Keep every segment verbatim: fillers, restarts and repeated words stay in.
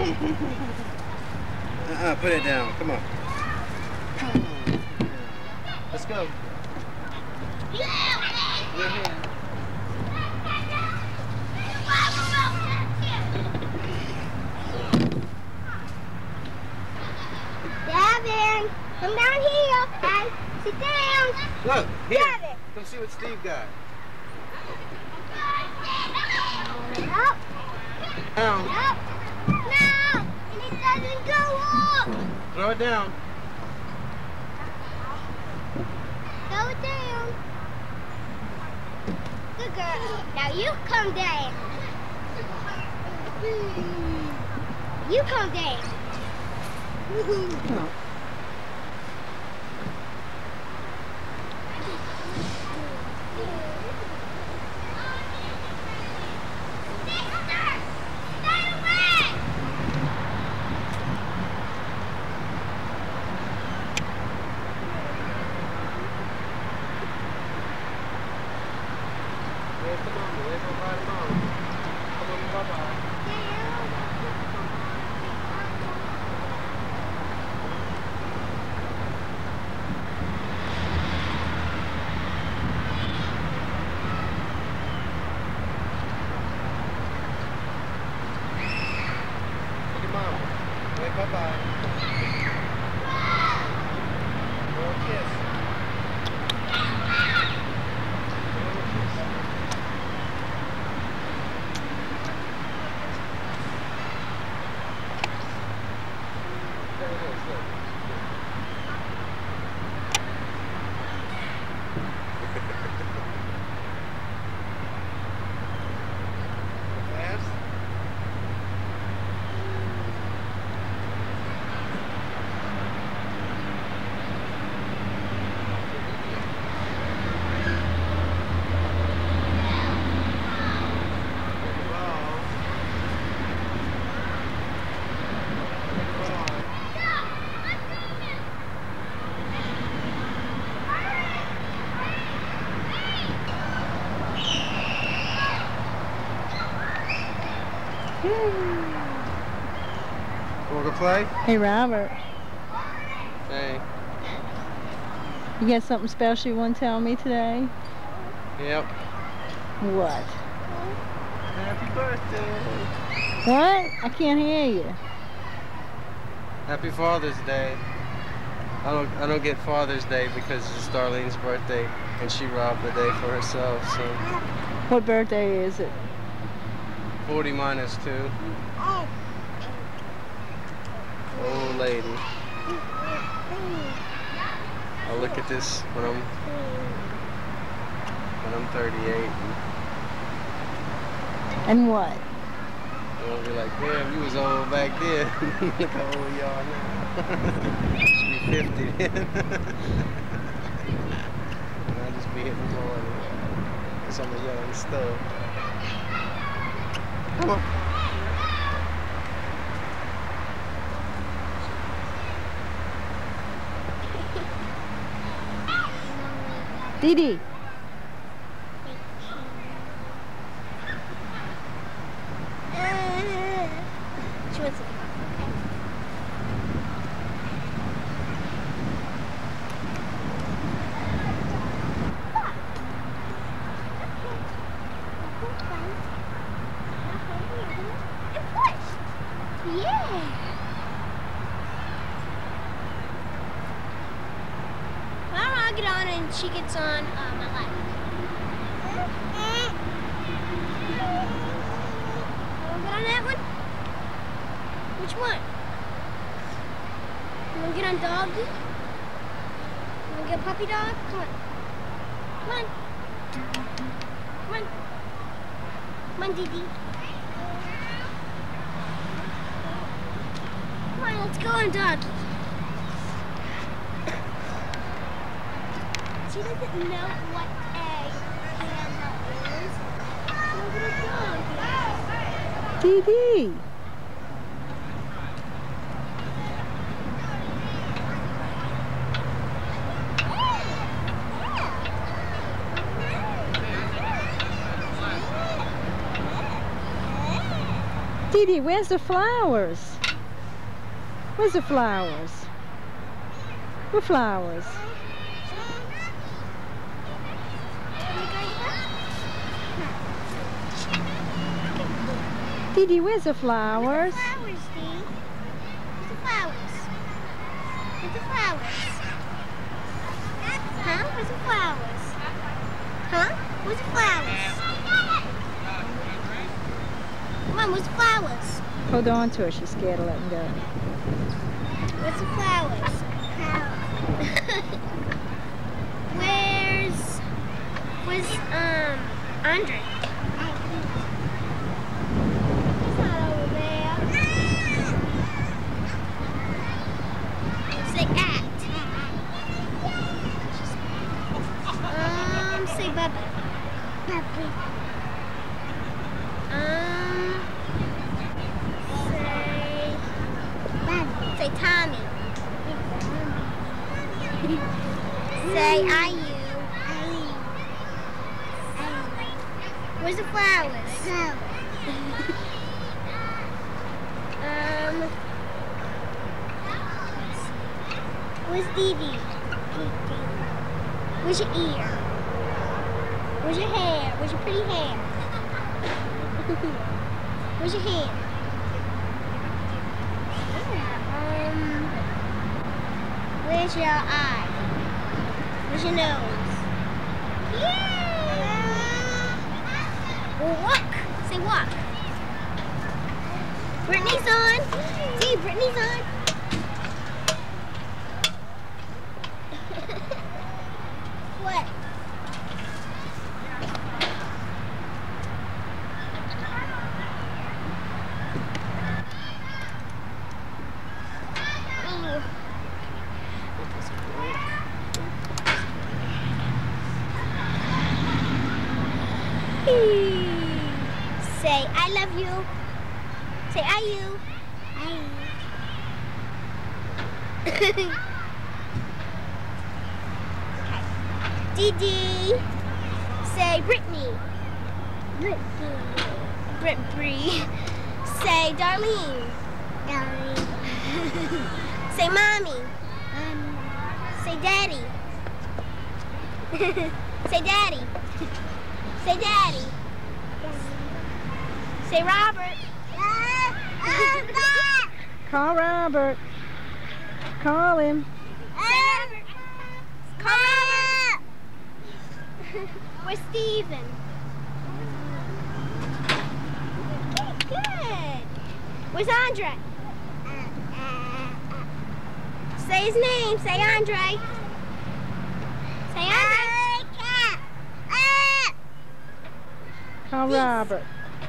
Uh-uh, put it down. Come on. Let's go. Yeah. Gavin, come down here. And sit down. Look, here. Gavin. Come see what Steve got. Up. Down. Up. No. And it doesn't go up. Throw it down. Throw it down. Good girl. Now you come down. You come down. Oh. Bye-bye. Little kiss. There it is, look. Fast. Want to play? Hey, Robert. Hey. You got something special you want to tell me today? Yep. What? Happy birthday. What? I can't hear you. Happy Father's Day. I don't I don't get Father's Day because it's Darlene's birthday and she robbed the day for herself, so. What birthday is it? forty minus two. Old lady. I'll look at this when I'm when I'm thirty-eight. And what? I'll be like, damn, you was old back then. Look how old you are now. You should be fifty then. And I'll just be hitting forty. Because I'm a young stuff. Come on. Dee Dee. She wants to yeah. I'll get on and she gets on uh, my lap. You want to get on that one? Which one? You want to get on doggy? You want to get puppy dog? Come on. Come on. Come on. Come on, Dee Dee. Come on, let's go on doggy. She doesn't know what a panda is. Dee Dee. Dee Dee, where's the flowers? Where's the flowers? What flowers? Dee Dee, where's the flowers? Flowers, Dee. Where's the flowers? Where's the flowers? Huh? Where's the flowers? Huh? Where's the flowers? Come on, where's the flowers? Hold on to her. She's scared to let him go. Where's the flowers? Where's Where's um Andre? He's not over there. Say act. Um, say Bubba. Bubby. Um, say Bubby. Say Tommy. Say I you. Where's the flowers? um, where's Dee Dee? Where's your ear? Where's your hair? Where's your pretty hair? Where's your hand? Um, where's your eye? Where's your nose? Yeah! Well, walk. Say walk. Brittany's on. See, Brittany's on. What? Say, I love you. Say, I you. I you. Dee Dee. Say, Brittany. Brittany. Brit Bree. Say, Darlene. Darlene. Say, Mommy. Mommy. Say, Daddy. Say, Daddy. Say, Daddy. Say, Robert. Call Robert. Call him. Say, Robert. Call Robert. Where's Steven? Good. Where's Andre? Say his name. Say Andre. Say Andre. Call Robert.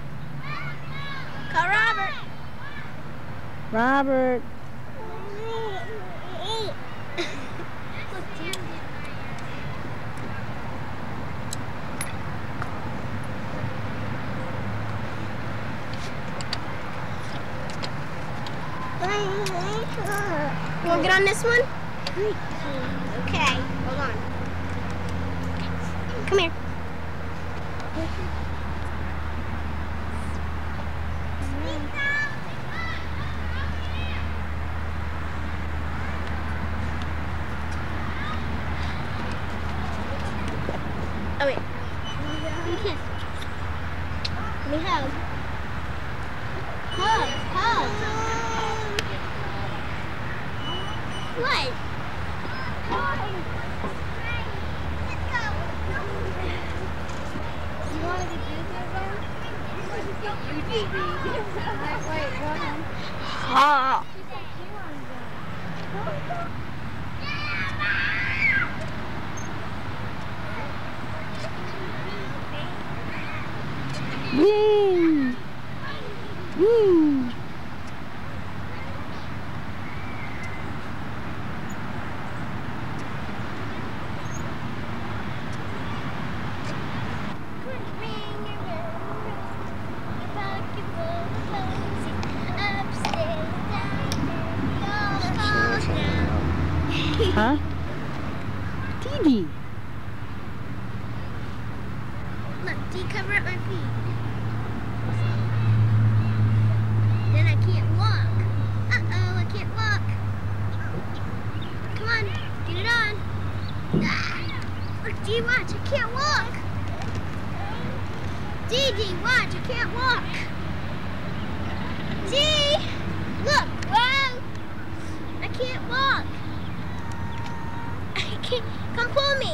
Call Robert. Robert. You want to get on this one? Okay, hold on. Come here. Oh wait. Let me kiss. Let me hug. Hug, hug. What? Let's go. You want to do that again? You did. Wait, go ahead. Ha. Woo! Woo! Huh? Dee Dee. Look, do you cover up my feet? Then I can't walk. Uh-oh, I can't walk. Dee, watch, I can't walk. Dee, Dee, watch, I can't walk. Dee, look, whoa. I can't walk. I can't, come pull me.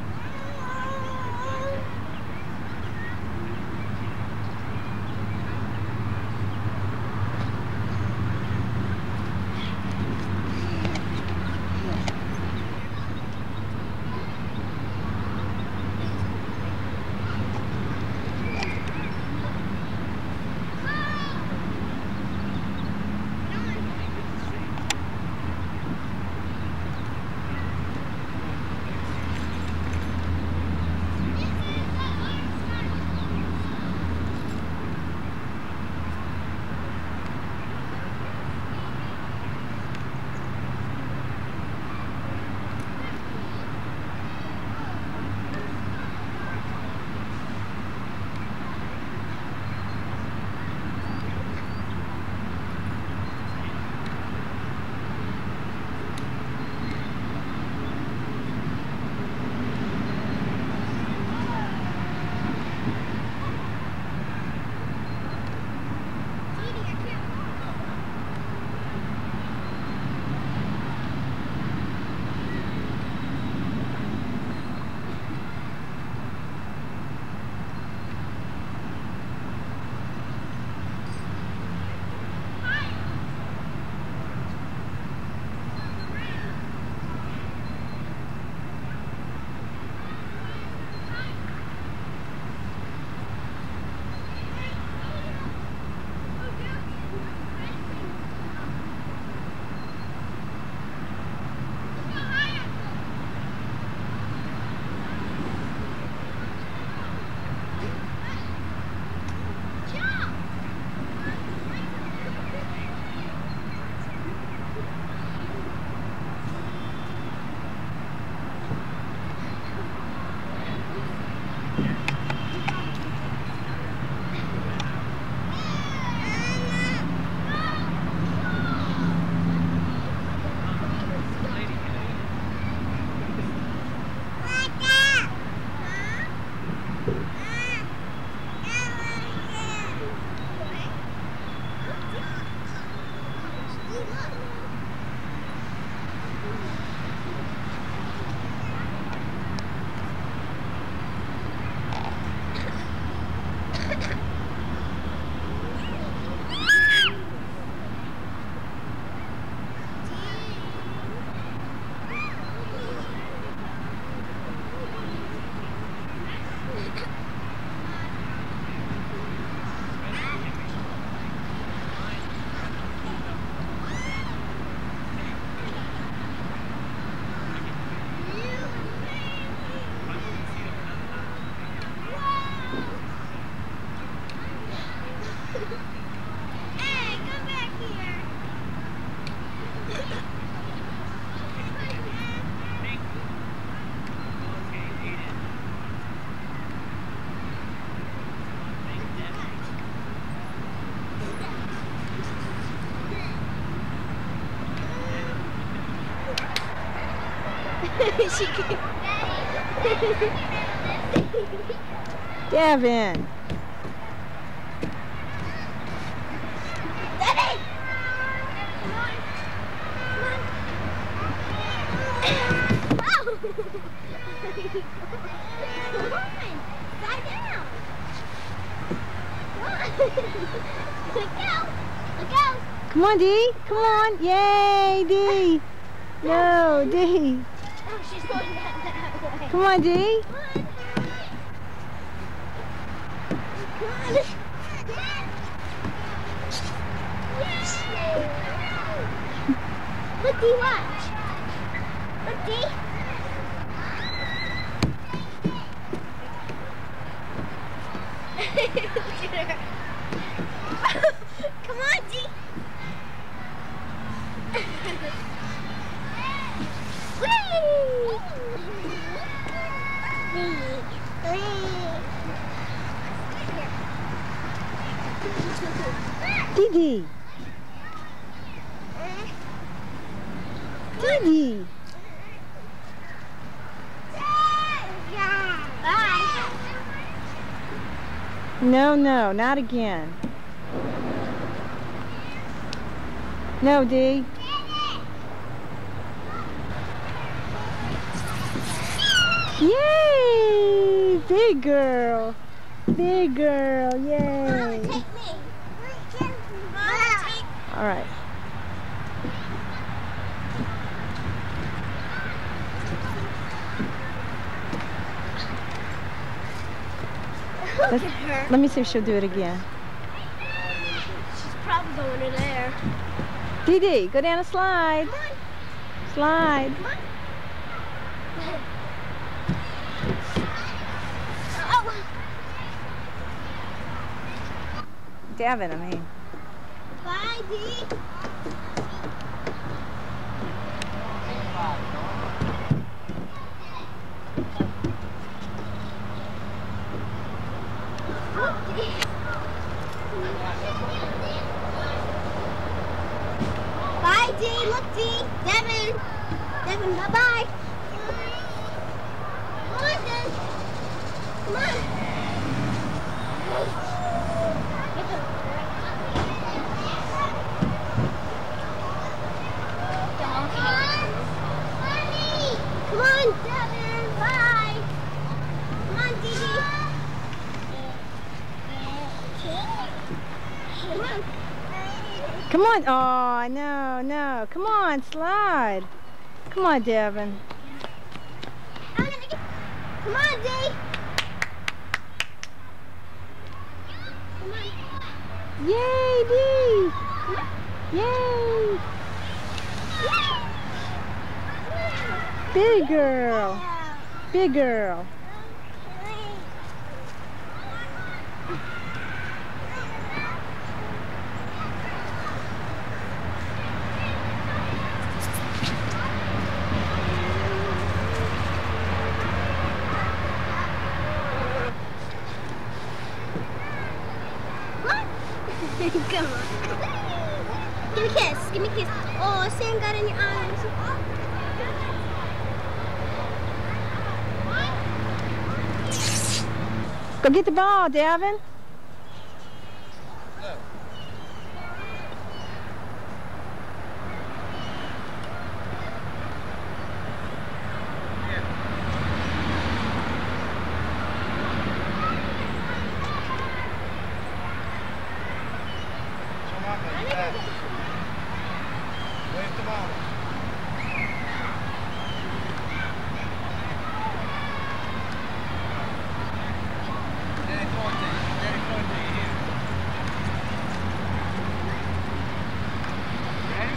She can... Devin. Daddy! Oh! Come on! Lie down! Come on! Let go! Let go! Come on, Dee. Come on. Yay, Dee. No, Dee. Oh, she's going that, that way. Come on, Dee. Come on. Come on. Yes. Look, Dee, watch. Look, Dee. Look at her. Come on, Dee. Dee Dee. Dee Dee. Yeah. No, no, not again. No, Dee. Yay! Big girl. Big girl. Yay. Take me. All right. Look at her. Let me see if she'll do it again. She's probably going in there. Dee Dee, go down a slide. Come on. Slide. Come on. Oh. Devin, I mean. Bye, Dee. Bye, Dee. Look, Dee. Devin. Devin, bye-bye. Come on, Dee. Come on. Come on, Devin. Bye. Come on, Dee Dee. Come on. Come on. Oh, no, no. Come on, slide. Come on, Devin. I'm gonna get... Come on, Dee. Come on. Yay, Dee. Yay. Big girl. Big girl. Come on. Give me a kiss. Give me a kiss. Oh, Sam got in your arms. Go get the ball, Devin. Wave the ball. Daddy, throw it to you. Daddy, throw it to you. Here. Ready?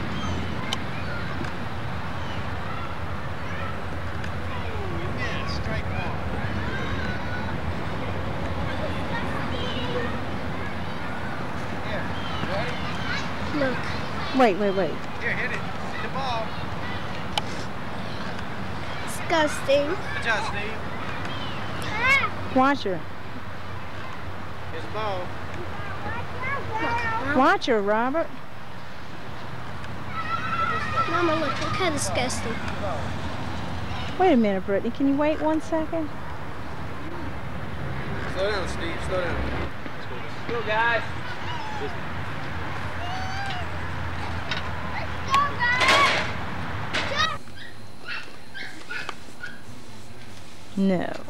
Oh, you missed. Strike one. Here. Ready? Look. Wait, wait, wait. Here, hit it. See the ball. Disgusting. Good job, Steve. Watch her. Here's the ball. Look. Watch her, Robert. Mama, look. Look how disgusting. Wait a minute, Brittany. Can you wait one second? Slow down, Steve. Slow down. Let's go, guys. No.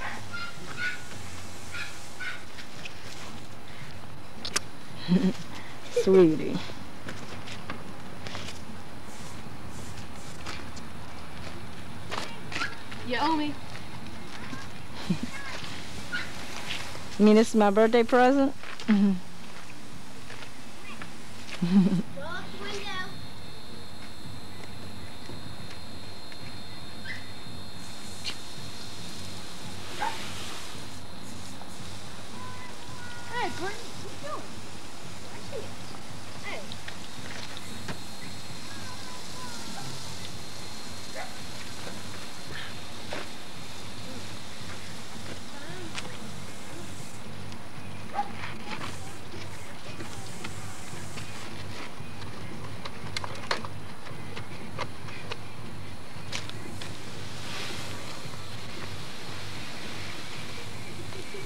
Sweetie. You owe me. You mean this is my birthday present? Roll up the window. Hey, Brittany, what are you doing? Watching it. Hey.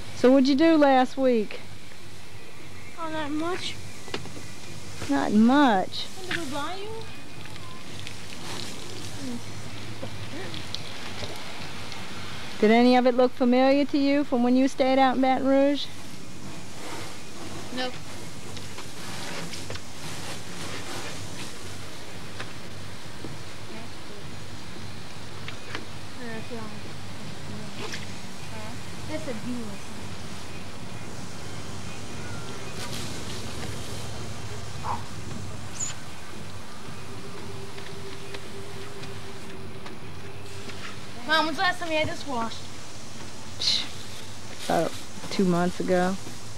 So what'd you do last week? Oh, not much. Not much. Want to go buy you? Did any of it look familiar to you from when you stayed out in Baton Rouge? Nope. That's a deal. Mom, when's the last time you had this washed? Psh, about two months ago.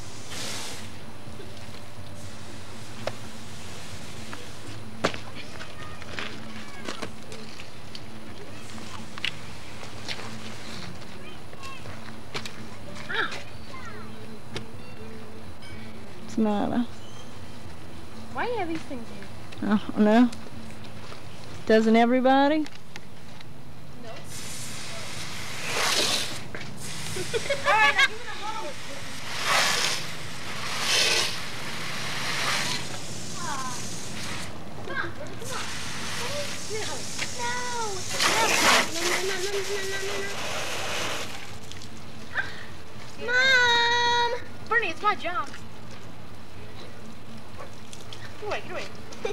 What's the matter? Why do you have these things here? I don't know. Doesn't everybody? Alright, now give me the hose. Come on, come on. Give me the hose. No. No, no, no, no, no, no, no, no. Mom! Bernie, it's my job. Get away, get away.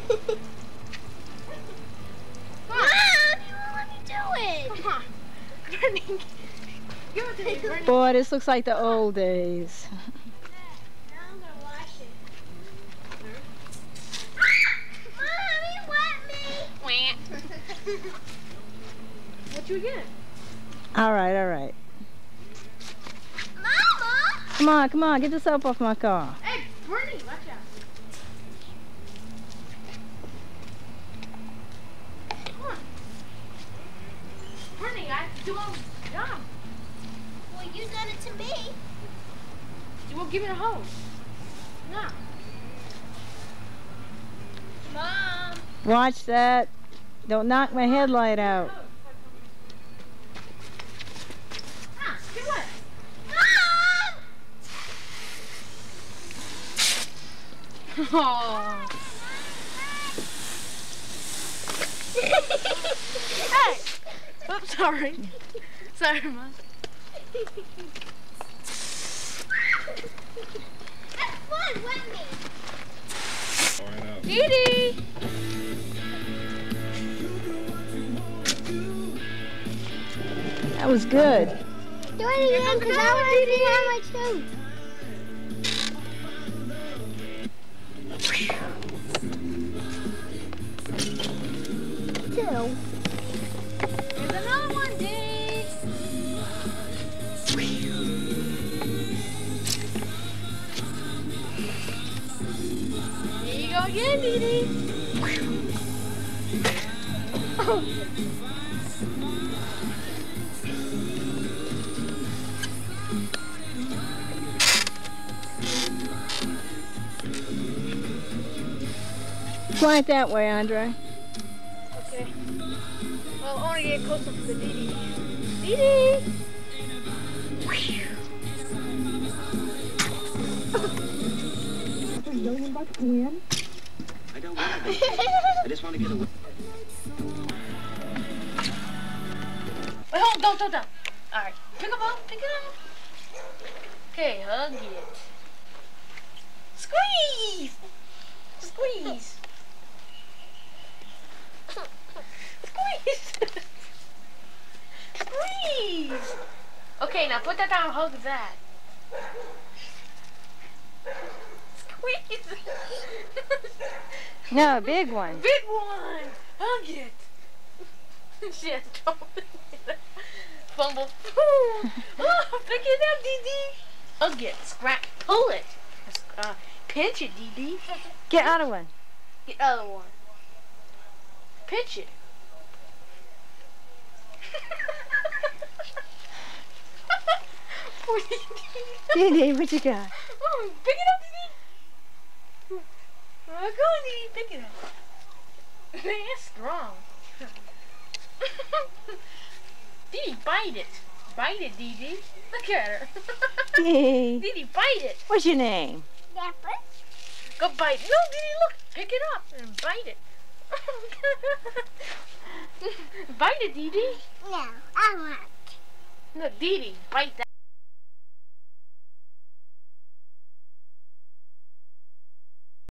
Mom, you won't let me do it. Come on. Bernie. Give it to me, Bernie. Boy, this looks like the old days. Now I'm gonna wash it. Mommy, wet me. What you get? All right, all right. Mama! Come on, come on, get the soap off my car. Hey, Bernie, watch out. Come on. Bernie, I have to do my job. Well, you done it to me. You won't give me the hose. No. Mom. Watch that. Don't knock my headlight out. Ah, get away. Mom! Oh. Hey! Oops, sorry. Sorry, Mom. That's fun, wet me. Dee Dee! That was good. Do it again, because I want to see how much too. Two. Here's another one, Dee. Here you go again, Dee Dee. Oh. Point that way, Andre. Okay. Well, I want to get closer to the Dee Dee. Dee Dee! Million bucks win? I don't want to. I just want to get away. Wait, hold on, don't, don't, don't. All right, pick them up, pick it up. Okay, hug it. Squeeze! Squeeze! Squeeze! Squeeze! Okay, now put that down and hug that. Squeeze! No, a big one. Big one! Hug it! Shit, don't fumble. Oh, pick it up, Dee Dee. Hug it, scrap, pull it. Uh, pinch it, Dee Dee. Get out of one. Get other one. Pinch it. Poor Dee Dee. Dee Dee, what you got? Oh, pick it up, Dee Dee. Oh, go on, Dee Dee, pick it up. Man, it's strong. Dee Dee, bite it. Bite it, Dee Dee. Look at her. Dee. Dee Dee, bite it. What's your name? Go bite it. No, Dee Dee, look. Pick it up and bite it. Bite it, Dee Dee. No, I want. No, Dee Dee, bite that.